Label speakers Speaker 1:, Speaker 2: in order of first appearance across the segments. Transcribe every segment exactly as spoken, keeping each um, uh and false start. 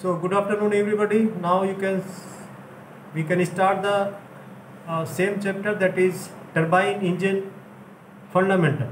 Speaker 1: So good afternoon everybody. Now you can we can start the uh, same chapter, that is turbine engine fundamental.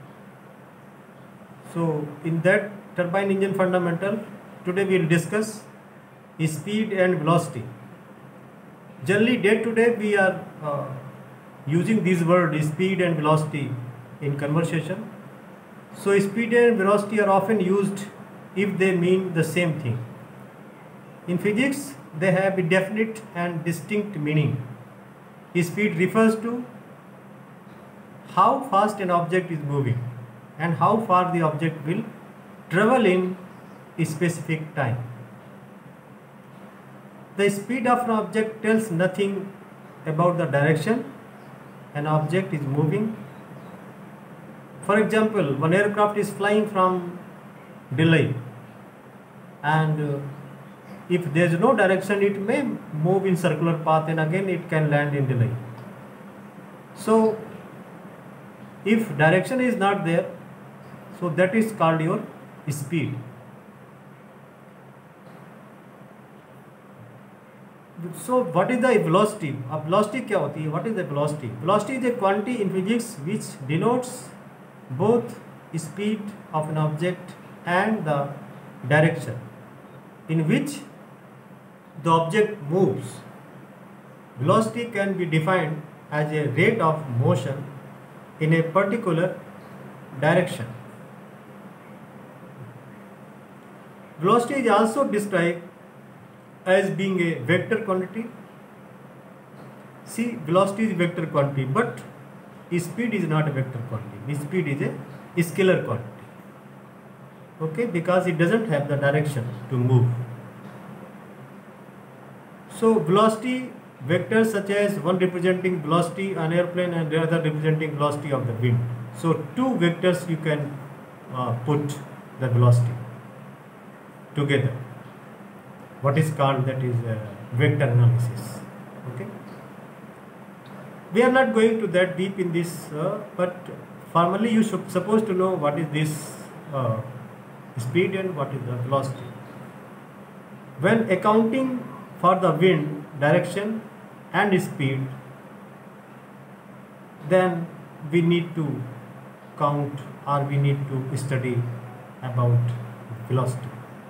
Speaker 1: So in that turbine engine fundamental, today we will discuss speed and velocity. Generally day to day we are uh, using these words speed and velocity in conversation. So speed and velocity are often used if they mean the same thing. In physics, they have a definite and distinct meaning. Speed refers to how fast an object is moving and how far the object will travel in a specific time. The speed of an object tells nothing about the direction an object is moving. For example, one aircraft is flying from Delhi, and uh, if there is no direction, it may move in circular path and again it can land in Delhi. So if direction is not there, so that is called your speed. So what is the velocity? A velocity क्या होती है? What is the velocity? Velocity is a quantity in physics which denotes both speed of an object and the direction in which the object moves. Velocity can be defined as a rate of motion in a particular direction. Velocity is also described as being a vector quantity. See, velocity is vector quantity, but speed is not a vector quantity. Speed is a scalar quantity. Okay, because it doesn't have the direction to move. So velocity vectors such as one representing velocity on airplane and the other representing velocity of the wind. So two vectors you can uh, put the velocity together. What is called, that is uh, vector analysis. Okay. We are not going to that deep in this, uh, but formally you should supposed to know what is this uh, speed and what is the velocity. When accounting for the wind direction and speed, then we need to count or we need to study about velocity.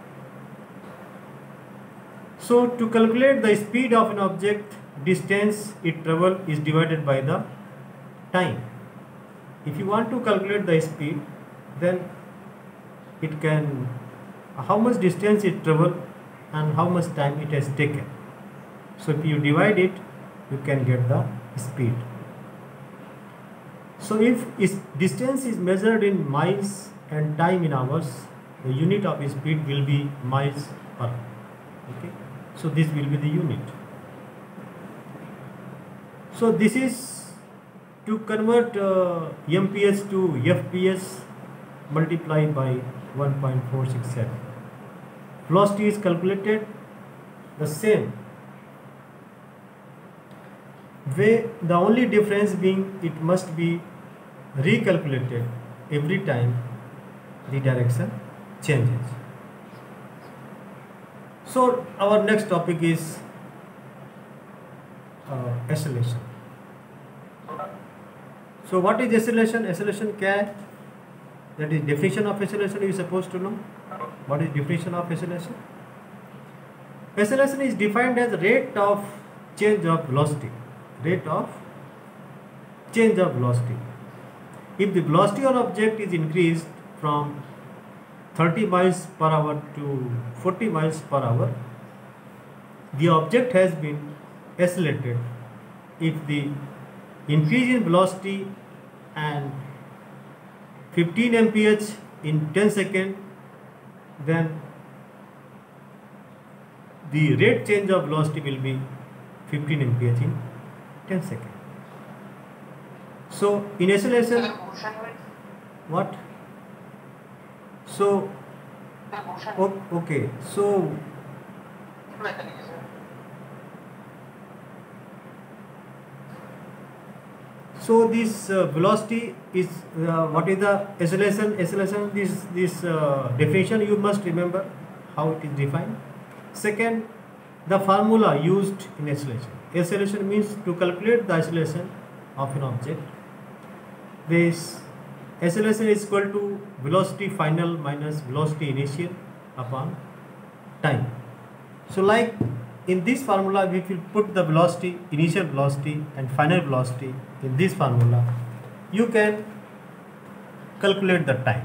Speaker 1: So to calculate the speed of an object, distance it travels is divided by the time. If you want to calculate the speed, then it can, how much distance it travels and how much time it has taken. So if you divide it, you can get the speed. So if distance is measured in miles and time in hours, the unit of speed will be miles per hour. Okay. So this will be the unit. So this is to convert uh, M P S to F P S multiplied by one point four six seven. Velocity is calculated the same way, the only difference being it must be recalculated every time the direction changes. So our next topic is uh, acceleration. So what is acceleration? Acceleration क्या है? That is definition of acceleration. You are supposed to know. What is definition of acceleration? Acceleration is defined as rate of change of velocity. Rate of change of velocity. If the velocity of object is increased from thirty miles per hour to forty miles per hour, the object has been accelerated. If the increase in velocity and fifteen M P H in ten seconds, then the rate change of velocity will be fifteen M P H in ten seconds. So in acceleration, what? So okay, so so this uh, velocity is uh, what is the acceleration? Acceleration, this this uh, definition you must remember how it is defined. Second, the formula used in acceleration. Acceleration means to calculate the acceleration of an object. This acceleration is equal to velocity final minus velocity initial upon time. So like in this formula, we will put the velocity, initial velocity and final velocity in this formula. You can calculate the time.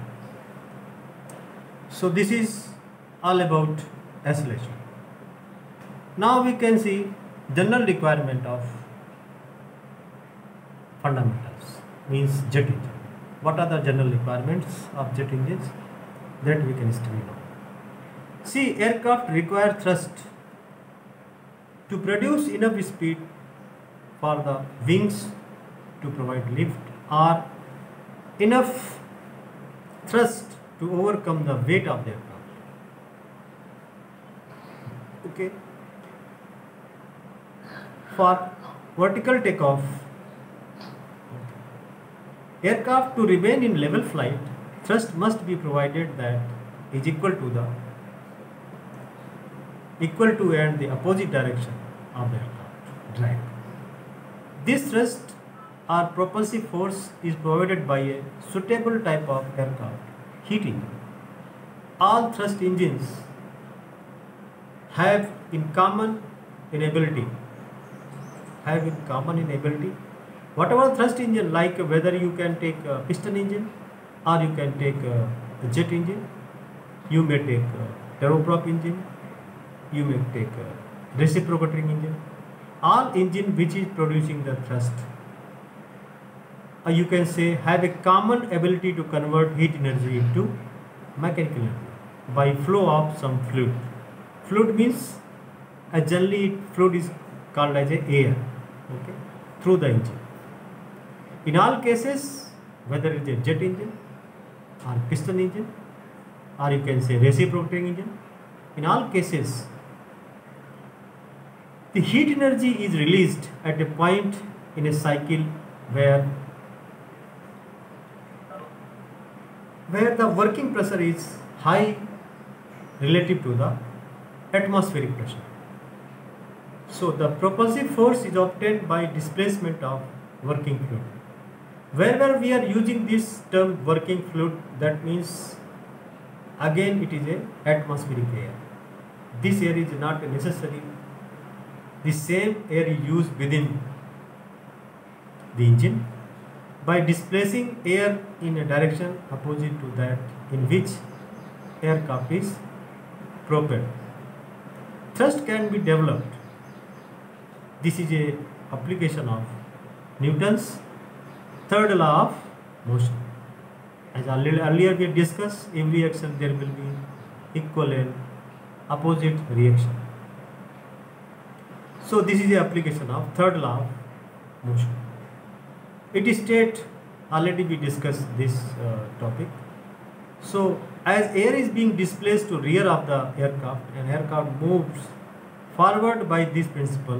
Speaker 1: So this is all about acceleration. Now we can see general requirement of fundamentals, means jet engine. What are the general requirements of jet engines? That we can study now. See, aircraft require thrust to produce enough speed for the wings to provide lift, or enough thrust to overcome the weight of the aircraft. Okay. For vertical takeoff, aircraft to remain in level flight, thrust must be provided that is equal to the equal to and the opposite direction of the aircraft drag. This thrust or propulsive force is provided by a suitable type of aircraft, heat engine. All thrust engines have in common in ability have in common in ability whatever thrust engine, like whether you can take a piston engine or you can take a, a jet engine, you may take a turboprop engine, you may take a reciprocating engine, all engine which is producing the thrust, or you can say have a common ability to convert heat energy into mechanical energy by flow of some fluid. Fluid means uh, generally fluid is called as a air, okay, through the engine. In all cases, whether it is a jet engine or piston engine, or you can say reciprocating engine, in all cases the heat energy is released at a point in a cycle where where the working pressure is high relative to the atmospheric pressure. So the propulsive force is obtained by displacement of working fluid. Wherever we are using this term working fluid, that means again it is a atmospheric air. This air is not necessary the same air used within the engine. By displacing air in a direction opposite to that in which aircraft is propelled, thrust can be developed. This is a application of Newton's third law of motion. As earlier we discussed, every action there will be equal and opposite reaction. So this is the application of third law of motion. It is state, already we discussed this uh, topic. So as air is being displaced to rear of the aircraft, and aircraft moves forward by this principle.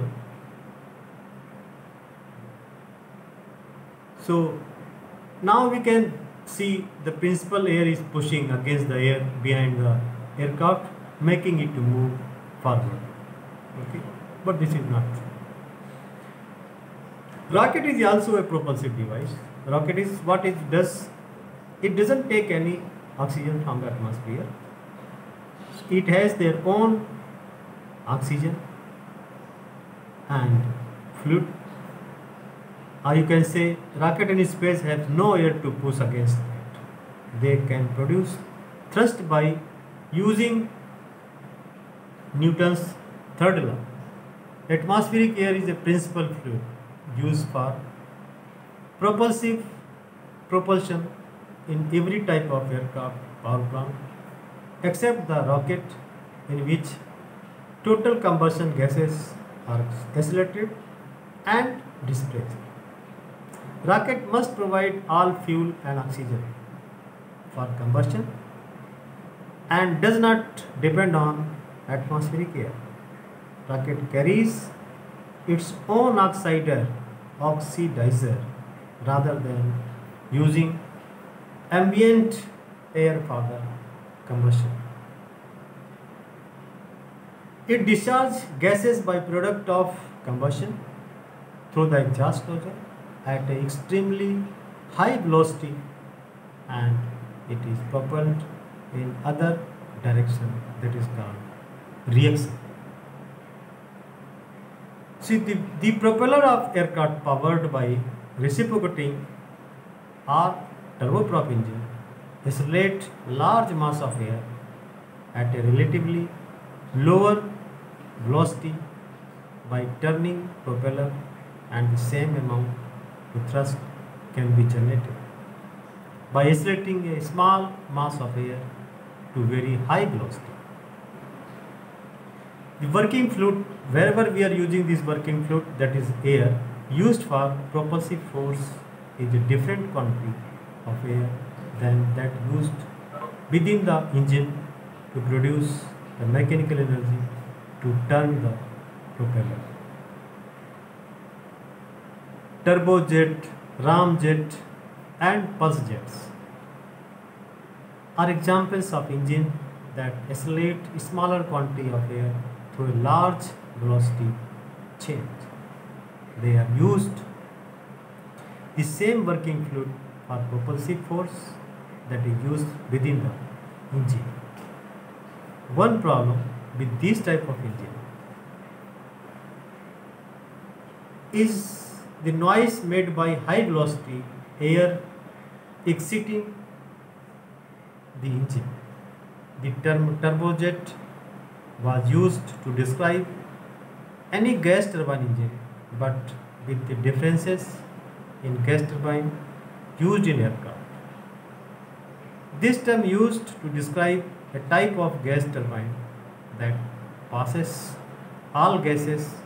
Speaker 1: So now we can see the principal air is pushing against the air behind the aircraft, making it to move forward. Okay, but this is not true. Rocket is also a propulsive device. Rocket is what it does. It doesn't take any oxygen from the atmosphere. It has their own oxygen and fluid, or you can say rocket in space has no air to push against it. They can produce thrust by using Newton's third law. Atmospheric air is a principal fluid used for propulsive propulsion in every type of aircraft power plant except the rocket, in which total combustion gases are accelerated and displaced. Rocket must provide all fuel and oxygen for combustion and does not depend on atmospheric air. Rocket carries its own oxidizer, oxidizer rather than using ambient air for the combustion. It discharges gases by product of combustion through the exhaust nozzle at an extremely high velocity, and it is propelled in other direction, that is called reaction. See, the, the propeller of aircraft powered by reciprocating or turboprop engine accelerate large mass of air at a relatively lower velocity by turning propeller, and the same amount of thrust can be generated by accelerating a small mass of air to very high velocity. The working fluid, wherever we are using this working fluid, that is air, used for propulsive force is a different quantity of air than that used within the engine to produce the mechanical energy to turn the propeller. Turbojet, ramjet and pulse jets are examples of engines that accelerate smaller quantity of air through a large velocity change. They are used the same working fluid for propulsive force that is used within the engine. One problem with this type of engine is the noise made by high velocity air exciting the engine. The term turbojet was used to describe any gas turbine engine, but with the differences in gas turbine used in aircraft. This term used to describe a type of gas turbine that passes all gases